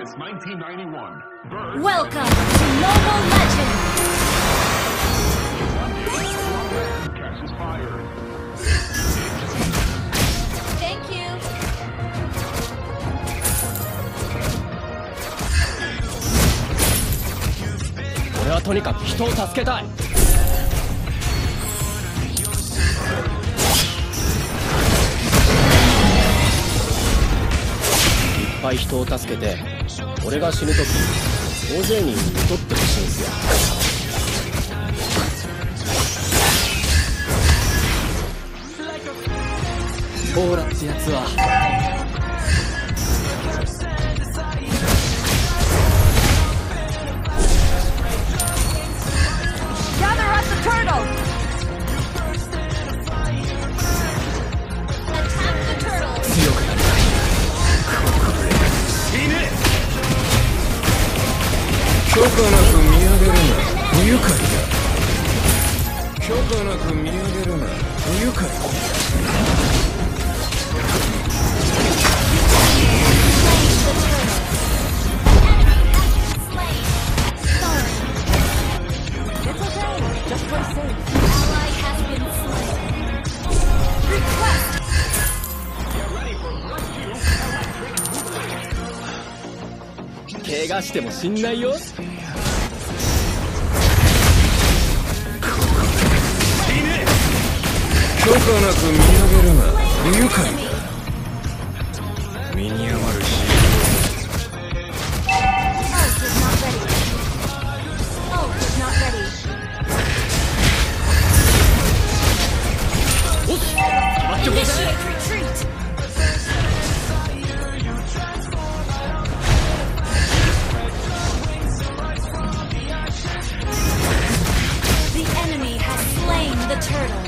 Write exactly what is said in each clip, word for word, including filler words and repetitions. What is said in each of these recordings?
August nineteen ninety-one. Bird Welcome to Mobile Legends! catches fire. Thank you! 俺はとにかく人を助けたい。いっぱい人を助けて俺が死ぬ時大勢に取ってほしいんすよ。オーラってやつは強くなりたい。 許可なく見上げるな不愉快だ。許可なく見上げるな不愉快だ。 怪我しても死んないよ。 許可なく見上げるな不愉快だ。身に余るしおっ待ってください。 The turtle.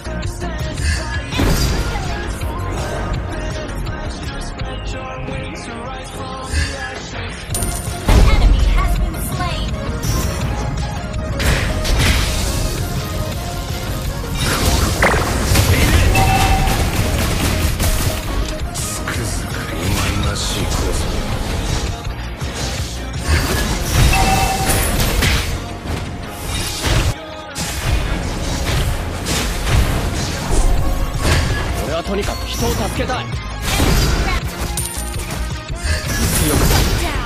An enemy has been slain. つくづく忌々しい小僧。 とにかく人を助けたい。強くなる。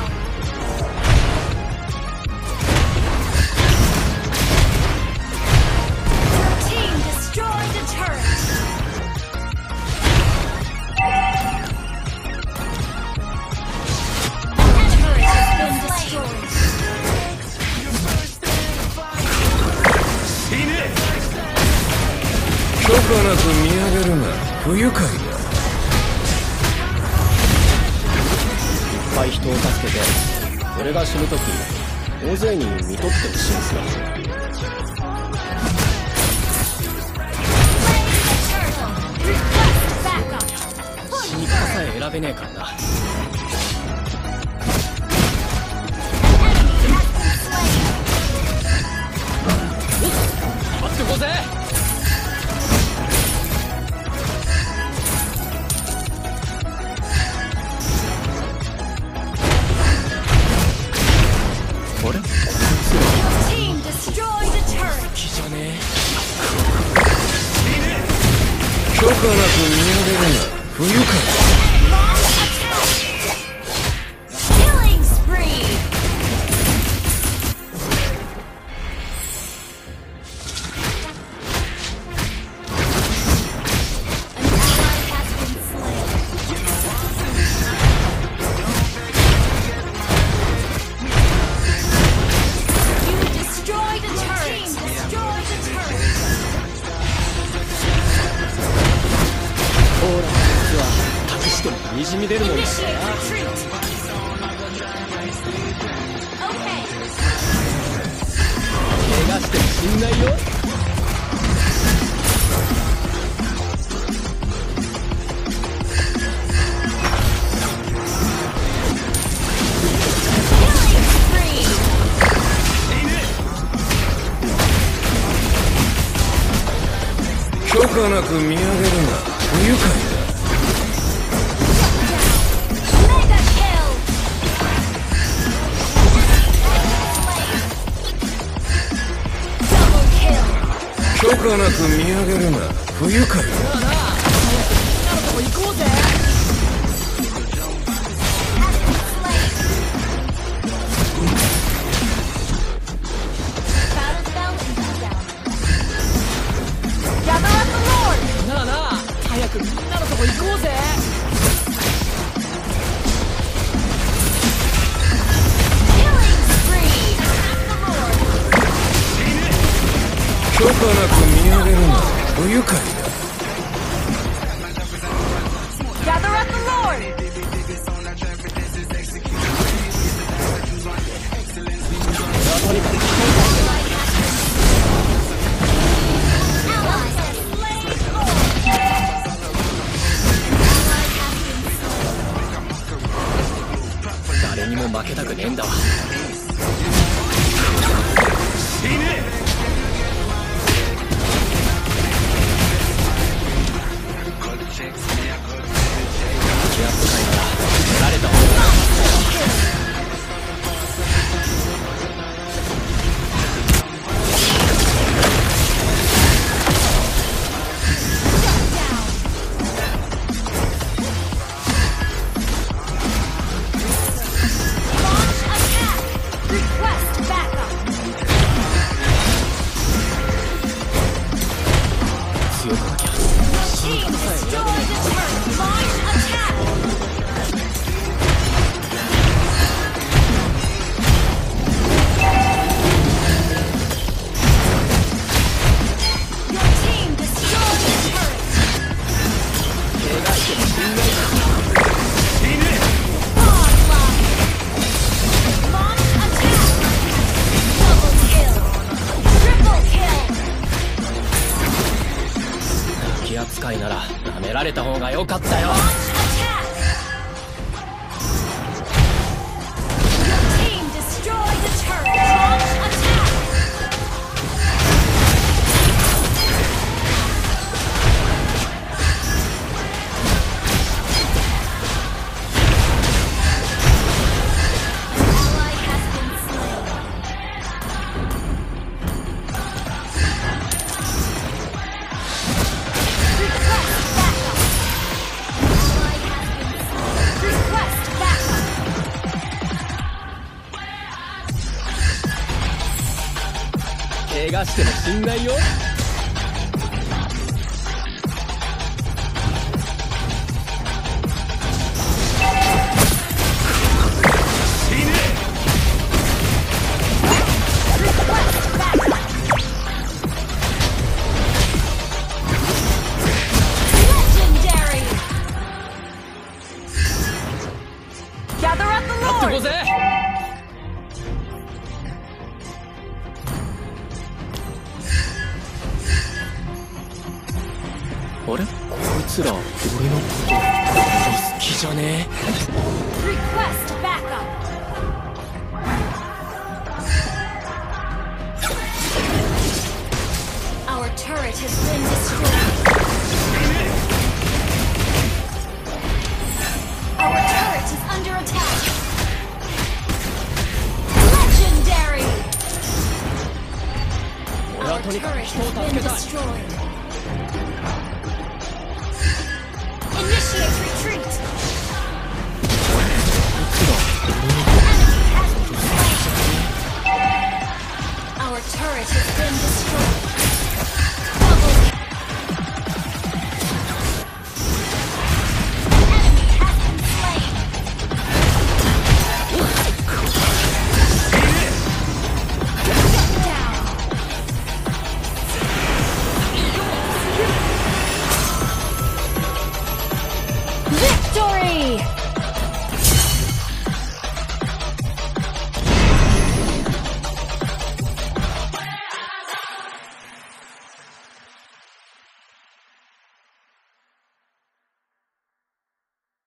許可なく見上げるな不愉快だ。 いっぱい人を助けて俺が死ぬ時大勢に見とってほしいんすよ。死に方さえ選べねえからな。待ってこうぜ。あれ？ 許可なく見上げるな不愉快だ。 にじみ出るもんだからな。怪我しても死んないよ。 許可なく見上げるな不愉快だ。 可なく見上げるな。不愉快だ。 なあなあ、早くみんなのとこ行こうぜ。 なあなあ、早くみんなのとこ行こうぜ。 許可なく見上げるな。不愉快だ。 Gather at the Lord! Allies have slain Lord! 誰にも負けたくねえんだわ。気圧使いなら取られた方が。 気扱いなら舐められた方が良かったよ。怪我しても死んないよ。やってこうぜ。あれ、こいつら俺のこと好きじゃねえ。 Request backup! Our turret has been destroyed. Our turret is under attack. Legendary! 俺は Our とにかく turret 人を has 助 been けたい。 destroyed.